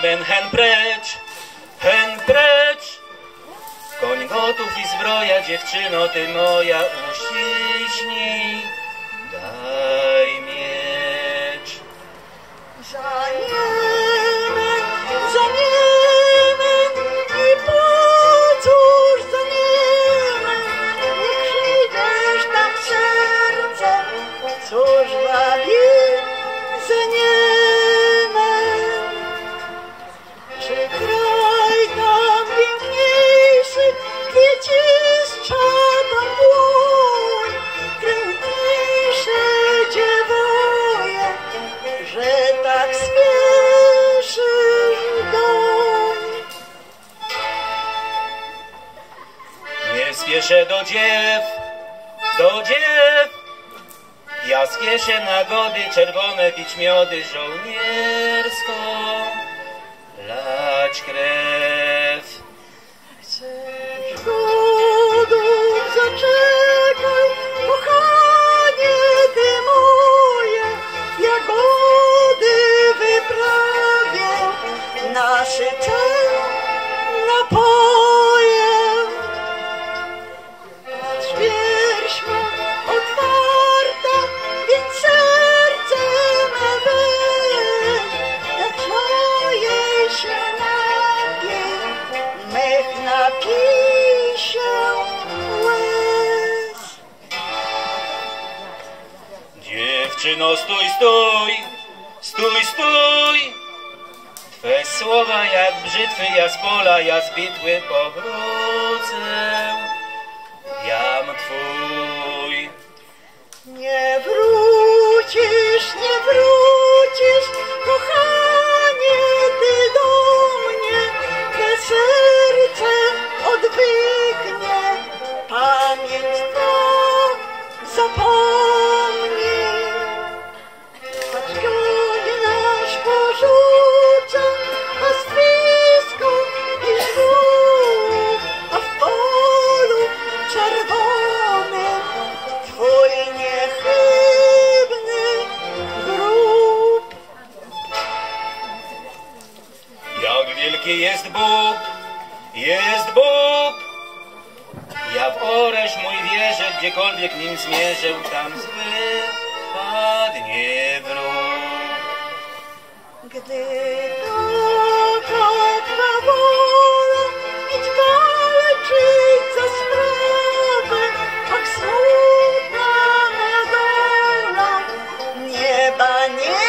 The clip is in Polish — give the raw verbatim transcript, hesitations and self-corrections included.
ben hen precz, hen precz. Koń gotów i zbroja, dziewczyno ty moja, uściśnij, daj miecz. Za Niemen, za Niemen i po cóż za Niemen, nie przyjdziesz tak sercem, cóż wabi za Niemen. Czy kraj tam piękniejszy, kwieciszcza tam błoń, krętniejsze dziewoje, że tak spieszysz doń. Nie spieszę do dziew, do dziew. Ja spieszę na gody czerwone, pić miody, żołniersko lać krew. Chcesz godów, zaczekaj, kochanie ty moje, jagody wyprawię, nasycę napojem. Zwierź ma otwarta, więc serce me weź, jak mojej się napiej, mych napij się łez. Dziewczyno, stój, stój, stój, stój. Twe słowa jak brzytwy, ja z pola, ja z bitwy powrócę. Jam twój. Nie wrócisz, nie wrócisz, kochanie ty do mnie, te serce odwyknie, pamięć ta zapomni. Choć goń nasz porzuca, a stwisko i żółw, a w polu czerwonym twój niechybny grób. Jak wielki jest Bóg, jest Bóg. Ja w oręż mój wierzę, gdziekolwiek nim zmierzę, tam spadnie wróg. Gdy taka twa wola, idź walczyć za sprawę, ach smutna ma dola, nieba nie